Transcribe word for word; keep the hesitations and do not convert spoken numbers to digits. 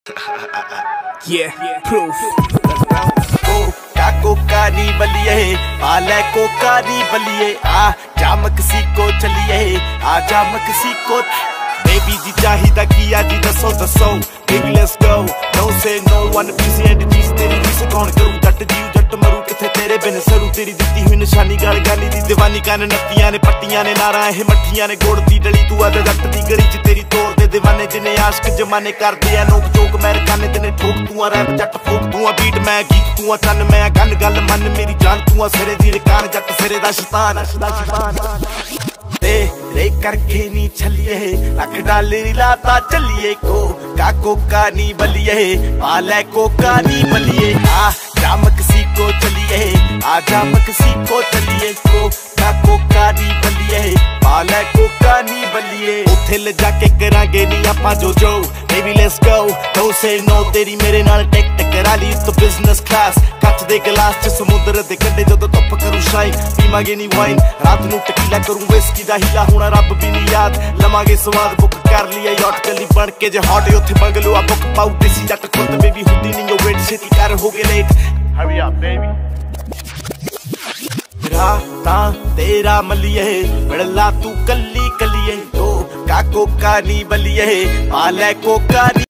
Yeah, proof. कोका कोका नी बलिए आले कोका नी बलिए आ जाम किसी को चलिए आ जाम किसी को बेबी जी चाहिदा किया जी दसो दसो baby let's go no say no one PC and जी तेरी जी से कौन करूं जट जी जट मरू किथे तेरे बिन सरू तेरी दित्ती हुई निशानी गल गाली दी दीवानी कान नत्तियां ने पट्टियां ने नारा ए मठियां ने गोड़ दी डली तू आ जट दी गली च तेरी तोड़ दे दीवाने जिने आशिक जमाने करदे आ नोक चोक मैं काने तेने ठोक तू आ रैप जट फूक तू आ बीट मैं गीत तू आ चन मैं गन गल मन मेरी जान तू आ सिरे दी रकान जट सिरे दा शैतान तेरे करके नी छलिए लख डालरी लाता चलिए को का कोका नी बलिए पाले कोका नी बलिए आ जाम किसी को चलिए आ जाम किसी को चलिए को का कोका नी बलिए पाले कोका नी बलिए उथे ले जाके करांगे नी आपा जो जो baby let's go don't say no तेरी मेरे नाल टेक टकरा ली तो बिजनेस क्लास ਕੱਚ ਦੇ ਗਲਾਸ ਚ ਸਮੁੰਦਰ ਦੇ ਕੰਢੇ ਜਦੋਂ ਧੁੱਪ ਕਰੂ ਸ਼ਾਈਨ ਪੀਵਾਂਗੇ ਨੀ ਵਾਈਨ ਰਾਤ ਨੂੰ ਟਕੀਲਾ ਕਰੂੰ ਵਿਸਕੀ ਦਾ ਹੀਲਾ ਹੋਣਾ ਰੱਬ ਵੀ ਨੀ ਯਾਦ ਲਵਾਂਗੇ ਸਵਾਦ ਬੁੱਕ ਕਰ ਲਿਆ ਯਾਟ ਕੱਲੀ ਬਣ ਕੇ ਜੇ ਹੌਟ ਉੱਥੇ ਬੰਗਲੂ ਆ ਬੁੱਕ ਪਾਉ ਦੇਸੀ ਜੱਟ ਖੁਦ ਬੇਬੀ ਹੁੰਦੀ ਨਹੀਂ ਉਹ ਵੇਟ ਛੇਤੀ ਕਰ ਹੋ ਗਏ ਲੇਟ ਹਰੀ ਅਪ ਬੇਬੀ ਰਾਤਾਂ ਤੇਰਾ ਮਲੀਏ ਮਿਲਲਾ ਤੂੰ ਕੱਲੀ ਕੱਲੀਏ ਓ ਕਾ ਕੋਕਾ ਨੀ ਬਲੀਏ ਆ ਲੈ ਕੋਕਾ